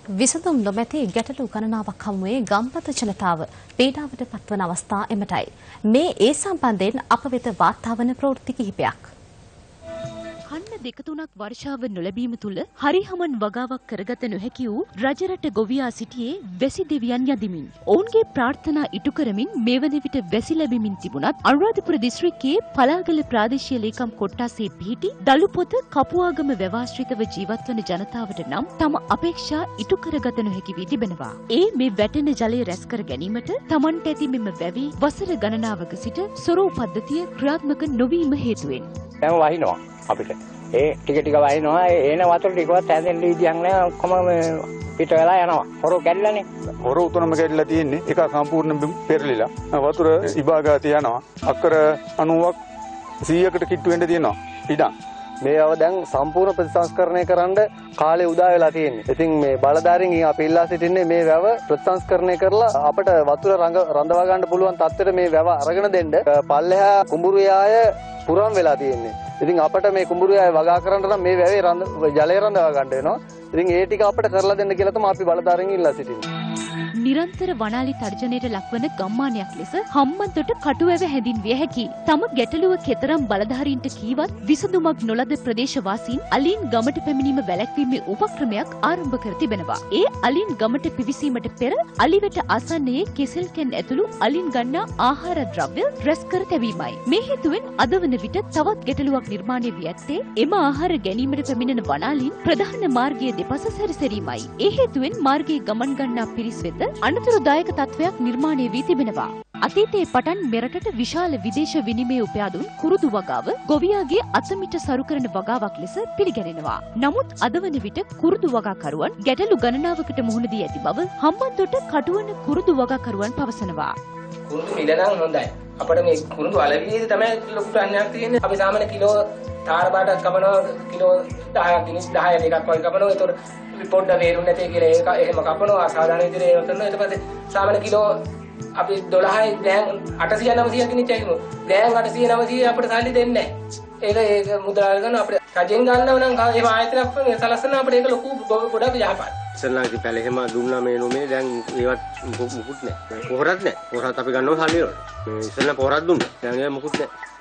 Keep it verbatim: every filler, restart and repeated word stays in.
විසඳුම් නොමැති ගැටලු ගණනාවක් හමුවේ ගම්පත ජනතාව පීඩාවට පත්වන අවස්ථා එමටයි. මේ ඒ සම්බන්ධයෙන් අප වෙත වාර්තා වන ප්‍රවෘත්ති කිහිපයක්. කන්න දෙක තුනක් වර්ෂාව නොලැබීම තුළ හරිහමන් වගාවක් කරගත නොහැකි වූ රජරට ගොවියා සිටියේ වැසි දෙවියන් යදිමින්. ඔවුන්ගේ ප්‍රාර්ථනා ඉටු කරමින් මේ වන විට වැසි ලැබෙමින් තිබුණත් අනුරාධපුර දිස්ත්‍රික්කයේ පලාගල ප්‍රාදේශීය ලේකම් කොට්ටාසේ පිහිටි දළුපොත කපුවාගම වැවාශ්‍රිතව ජීවත් වන ජනතාවට නම් තම අපේක්ෂා ඉටු කරගත නොහැකි වී තිබෙනවා. ඒ මේ වැටෙන ජලය රැස් කර ගැනීමට තමන්ට ඇති මෙම වැවි වසර ගණනාවක සිට සොරෝ පද්ධතිය ක්‍රියාත්මක නොවීම හේතුවෙන්. දැන් වහිනවා අපිට. ඒ ටික ටික වහිනවා. ඒ එන වතුර ටිකවත් හැදෙන්න විදියක් නැහැ. ඔක්කොම පිට වෙලා යනවා. හොරු කැඩලානේ. හොරු උතුරම කැඩලා තියෙන්නේ. ඒක සම්පූර්ණ පෙරලිලා. වතුර ඉබාගාත යනවා. අක්කර අනූවක් සීයකට කිට්ටු වෙන්න තියෙනවා. ඉඩම්. මේව දැන් සම්පූර්ණ ප්‍රතිසංස්කරණය කරන්න කාලේ උදා වෙලා තියෙන්නේ. ඉතින් මේ බලධාරීන් අපි ඉල්ලා සිටින්නේ මේ වැව ප්‍රතිසංස්කරණය කරලා අපිට වතුර රඳවා ගන්න පුළුවන් තත්ත්වෙට මේ වැව අරගෙන දෙන්න. පල්ලෙහා කුඹුරුයාය පුරම් වෙලා තියෙන්නේ. ඉතින් අපිට මේ කුඹුරුයාය වගා කරන්න නම් මේ වැවේ ජලය රඳවා ගන්න වෙනවා. ඉතින් ඒ ටික අපිට කරලා දෙන්න කියලා තමයි අපි බලධාරීන් ඉල්ලා සිටින්නේ. නිරන්තර වනාලි තර්ජනයට ලක්වන ගම්මානයක් ලෙස හම්බන්තොට කටුවැව හැඳින්විය හැකි. තම ගැටලුව කෙතරම් බලධාරීන්ට කීවත් විසඳුමක් නොලද ප්‍රදේශවාසීන් අලින් ගමට පැමිණීම වැළැක්වීමේ උපක්‍රමයක් ආරම්භ කර තිබෙනවා. ඒ අලින් ගමට පිවිසීමට පෙර අලිවැට ආසන්නයේ කෙසෙල් කැන් ඇතුළු අලින් ගන්නා ආහාර ද්‍රව්‍ය රැස් කර තැබීමයි. මේ හේතුවෙන් අද වන විට තවත් ගැටලුවක් නිර්මාණය වී ඇත්තේ එම ආහාර ගැනීමට පැමිණෙන වනාලීන් ප්‍රධාන මාර්ගයේ දෙපස සැරිසැරීමයි. ඒ හේතුවෙන් මාර්ගයේ ගමන් ගන්නා පිරිස් වෙත අනතුරුදායක තත්වයක් නිර්මාණය වී තිබෙනවා. අතීතයේ පටන් මෙරටට විශාල විදේශ විනිමය උපයාදුන් කුරුදු වගාව ගොවියාගේ අතමිට සරු කරන වගාවක් ලෙස පිළිගැනෙනවා. නමුත් අද වන විට කුරුදු වගාකරුවන් ගැටලු ගණනාවකට මුහුණ දී ඇති බව හම්බන්තොට කටුවන කුරුදු වගාකරුවන් පවසනවා. කුරුදු මිල නම් හොඳයි. අපිට මේ කුරුදු අලවියේදී තමයි ලොකු ප්‍රඥාවක් තියෙන්නේ. අපි සාමාන්‍ය කිලෝ තාර බාටක් කපනවා කිලෝ දහයක් දිනස් දහය දෙකක් වගේ කපනවා. ඒතකොට පොඩ්ඩ වේරුන්නේ නැතේ කියලා ඒක එහෙම කපනවා. අසාධාරණ විදිහට ඒක කරනවා. ඊට පස්සේ සාමාන්‍ය කිලෝ අපි දොළහයි දැන් අටසිය නවසිය කිනිච්ච එකම දැන් අටසිය නවසිය අපිට සල්ලි දෙන්නේ නැහැ. ඒක ඒක මුදල් ගන්න අපිට රජෙන් ගන්නව නම් එහෙම ආයතනයක් සලස්සන අපිට ඒක ලොකු ගොඩක් යහපත්. ඉස්සල්ලාගේ පැල එහෙම දුන්නා මේ නොමේ දැන් ඒවත් මුකුත් නැහැ. පොහොරත් නැහැ. පොහොරත් අපි ගන්නවා සල්ලි වල. මේ ඉස්සල්ලා පොහොරත් දුන්නා. දැන් ඒක මුකුත් නැහැ.